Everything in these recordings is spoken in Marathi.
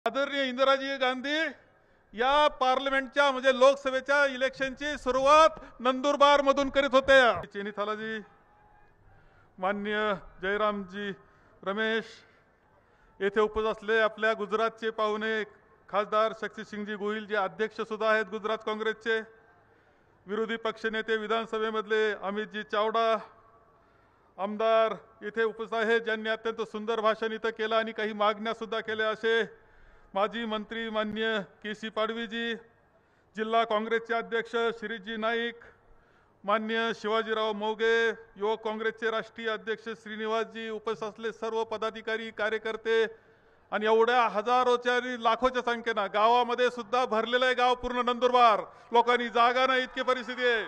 आदरणीय इंदिराजी गांधी या पार्लमेंटच्या म्हणजे लोकसभेच्या इलेक्शनची सुरुवात नंदुरबार मधून करीत होते। चेनी थालाजी, माननीय जयरामजी रमेश, येथे उपस्थित असले आपल्या गुजरातचे पाहुणे खासदार शक्तिसिंहजी गोहिल जे अध्यक्ष सुद्धा आहेत गुजरात काँग्रेसचे, विरोधी पक्षनेते विधानसभेमधले अमितजी चावडा, आमदार इथे उपस्थित आहेत ज्यांनी अत्यंत सुंदर भाषण इथं केलं आणि काही मागण्या सुद्धा केल्या, असे माजी मंत्री माननीय केसी पाडवीजी, जिल्हा काँग्रेसचे अध्यक्ष शिरीषजी नाईक, माननीय शिवाजीराव मोगे, युवक काँग्रेसचे राष्ट्रीय अध्यक्ष श्रीनिवासजी, उपस्थित असलेले सर्व पदाधिकारी कार्यकर्ते आणि एवढ्या हजारोच्या लाखोच्या संख्येनं गावामध्ये सुद्धा भरलेलं आहे गाव पूर्ण नंदुरबार, लोकांनी जागा नाही इतकी परिस्थिती आहे।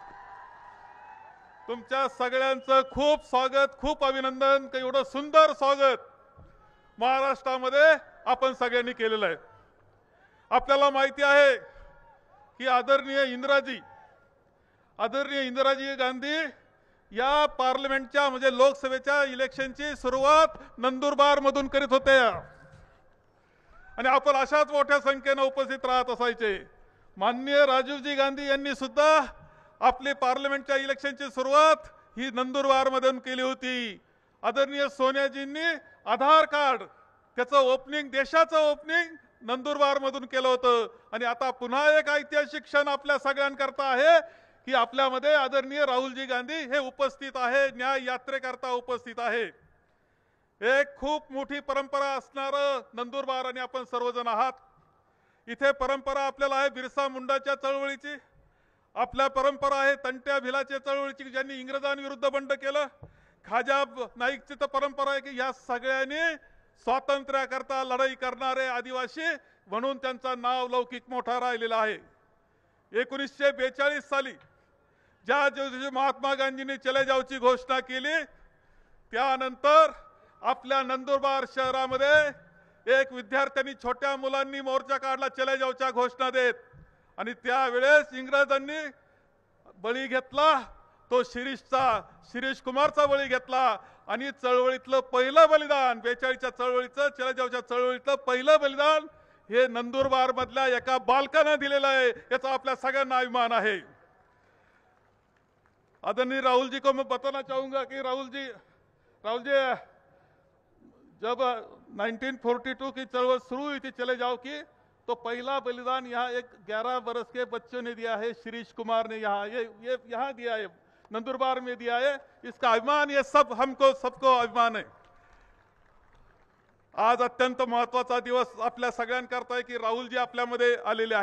तुमच्या सगळ्यांचं खूप स्वागत, खूप अभिनंदन। एवढं सुंदर स्वागत महाराष्ट्रामध्ये आपण सगळ्यांनी केलेलं आहे। आपल्याला माहिती आहे की आदरणीय इंदिराजी गांधी या पार्लमेंटच्या म्हणजे लोकसभेच्या इलेक्शनची सुरुवात नंदुरबार मधून करीत होते आणि आपण अशाच मोठ्या संख्येने उपस्थित राहत असायचे। माननीय राजीवजी गांधी यांनी सुद्धा आपली पार्लमेंटच्या इलेक्शनची सुरुवात ही नंदुरबार मधून केली होती। आदरणीय सोनियाजींनी आधार कार्ड त्याचं ओपनिंग, देशाचं ओपनिंग नंदुरबार मधून केलं होतं आणि आता पुन्हा एक ऐतिहासिक क्षण आपल्या सगळ्यांकरता आहे की आपल्यामध्ये आदरणीय राहुलजी गांधी हे उपस्थित आहे, न्याय यात्रेकरता उपस्थित आहे। एक खूप मोठी परंपरा असणारं नंदुरबार आणि आपण सर्वजण आहात। इथे परंपरा आपल्याला आहे बिरसा मुंडाच्या चळवळीची, आपल्या परंपरा आहे तंट्या भिलाच्या चळवळीची ज्यांनी इंग्रजांविरुद्ध बंड केलं, खाजा नाईकची तर परंपरा आहे की या सगळ्यांनी स्वातंत्र्याकरता लढाई करणारे आदिवासी म्हणून त्यांचं नाव लौकिक मोठा राहिलेला आहे। 1942 साली ज्या दिवशी महात्मा गांधींनी चले जावची घोषणा केली त्यानंतर आपल्या नंदुरबार शहरामध्ये एक विद्यार्थ्यांनी छोट्या मुलांनी मोर्चा काढला चले जावच्या घोषणा देत आणि त्यावेळेस इंग्रजांनी बळी घेतला, तो शिरीष कुमारचा बळी घेतला आणि चळवळीतलं पहिलं बलिदान 42च्या चळवळीचं चले जावच्या चळवळीतलं पहिलं बलिदान हे नंदुरबार मधल्या एका बालकानं दिलेलं आहे, याचा आपल्या सगळ्यांना अभिमान आहे। आदरणीय राहुल जी को मैं बताना चाहूंगा कि राहुल जी जब 1942 की चळवळ शुरू हुई थी चले जाओ की, तो पहला बलिदान यहाँ एक 11 वर्ष के बच्चों ने दिया है, शिरीष कुमार ने ये यहाँ दिया है, नंदुरबार में दिया है। इसका अभिमान, ये सब सबको अभिमान है। आज अत्यंत महत्वाचा दिवस आपल्या सगळ्यांकरता आहे की राहुलजी आपल्यामध्ये आलेले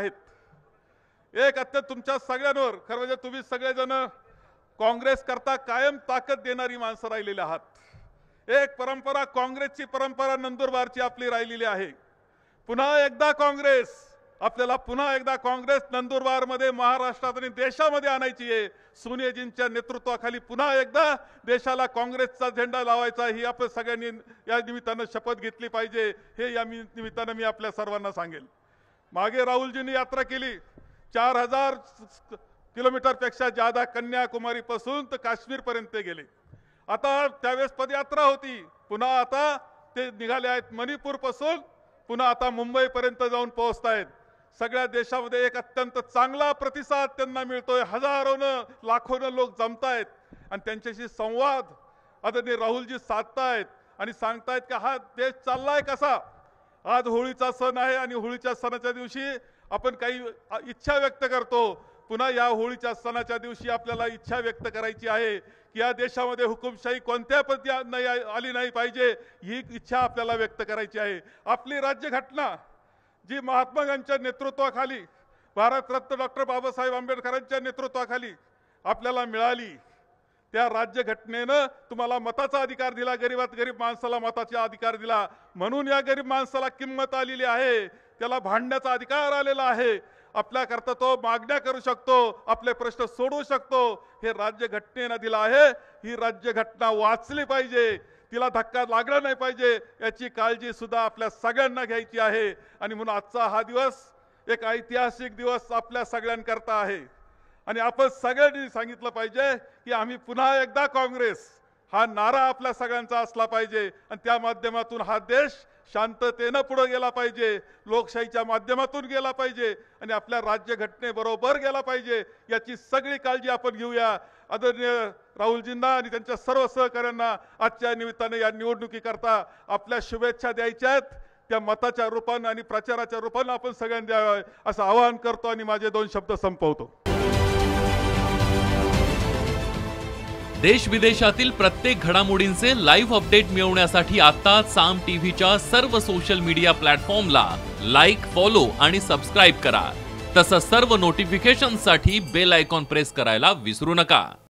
आहेत। एक अत्यंत तुमच्या सगळ्यांवर खरं म्हणजे तुम्ही सगळेजण काँग्रेस करता कायम ताकद देणारी माणसं राहिलेली आहात। एक परंपरा, काँग्रेसची परंपरा नंदुरबारची आपली राहिलेली आहे। पुन्हा एकदा काँग्रेस, आपल्याला पुन्हा एकदा काँग्रेस नंदुरबार मध्ये महाराष्ट्रात आणि देशामध्ये आणायची आहे। सोनियाजींच्या नेतृत्वाखाली पुन्हा एकदा देशाला काँग्रेसचा झेंडा लावायचा, ही आपण सगळ्यांनी या निमित्तानं शपथ घेतली पाहिजे, हे या निमित्तानं मी आपल्या सर्वांना सांगेल। मागे राहुलजींनी यात्रा केली 4000 किलोमीटर पेक्षा जादा कन्याकुमारी पासून तर काश्मीर पर्यंत गेले। आता त्यावेळेस पदयात्रा होती, पुन्हा आता ते निघाले आहेत मणिपूर पासून, पुन्हा आता मुंबई पर्यंत जाऊन पोहोचतायत। सगळ्या देशामध्ये एक अत्यंत चांगला प्रतिसाद त्यांना मिळतोय, हजारोनं लाखोनं लोक जमतायत आणि त्यांच्याशी संवाद आदरणीय राहुलजी साधतायत आणि सांगतायत की हा देश चाललाय कसा। आज होळीचा सण आहे आणि होळीच्या सणाच्या दिवशी आपण काही इच्छा व्यक्त करतो। पुन्हा या होळीच्या सणाच्या दिवशी आपल्याला इच्छा व्यक्त करायची आहे की या देशामध्ये हुकुमशाही कोणत्या पद्धतीने आली नाही पाहिजे, ही इच्छा आपल्याला व्यक्त करायची आहे। आपली राज्यघटना जी महात्मा गांधींच्या नेतृत्वाखाली, भारतरत्न डॉक्टर बाबासाहेब आंबेडकरांच्या नेतृत्वाखाली आपल्याला मिळाली, त्या राज्यघटनेनं तुम्हाला मताचा अधिकार दिला, गरीबात गरीब माणसाला मताचा अधिकार दिला, म्हणून या गरीब माणसाला किंमत आलेली आहे, त्याला भांडण्याचा अधिकार आलेला आहे, आपल्याकरता तो मागण्या करू शकतो, आपले प्रश्न सोडवू शकतो, हे राज्यघटनेनं दिलं आहे। ही राज्यघटना वाचली पाहिजे, तिला धक्का लागला नाही पाहिजे, याची काळजी सुद्धा आपल्या सगळ्यांना घ्यायची आहे आणि म्हणून आजचा हा दिवस एक ऐतिहासिक दिवस आपल्या सगळ्यांकरता आहे आणि आपण सगळ्यांनी सांगितलं पाहिजे की आम्ही पुन्हा एकदा काँग्रेस हा नारा आपल्या सगळ्यांचा असला पाहिजे आणि त्या माध्यमातून हा देश शांततेनं पुढे गेला पाहिजे, लोकशाहीच्या माध्यमातून गेला पाहिजे आणि आपल्या राज्यघटनेबरोबर गेला पाहिजे, याची सगळी काळजी आपण घेऊया। आदरणीय राहुलजींना आणि त्यांच्या सर्व सहकाऱ्यांना आजच्या निमित्ताने या निवडणुकीकरता आपल्या शुभेच्छा द्यायच्या आहेत, त्या मताच्या रूपानं आणि प्रचाराच्या रूपानं आपण सगळ्यांनी द्यावं असं आवाहन करतो आणि माझे 2 शब्द संपवतो। देश विदेशातील प्रत्येक घडामोडींचे लाईव्ह अपडेट मिळवण्यासाठी आता साम टीव्हीच्या सर्व सोशल मीडिया प्लॅटफॉर्मला लाईक, फॉलो आणि सबस्क्राईब करा। तसंच सर्व नोटिफिकेशनसाठी बेल आयकॉन प्रेस करायला विसरू नका।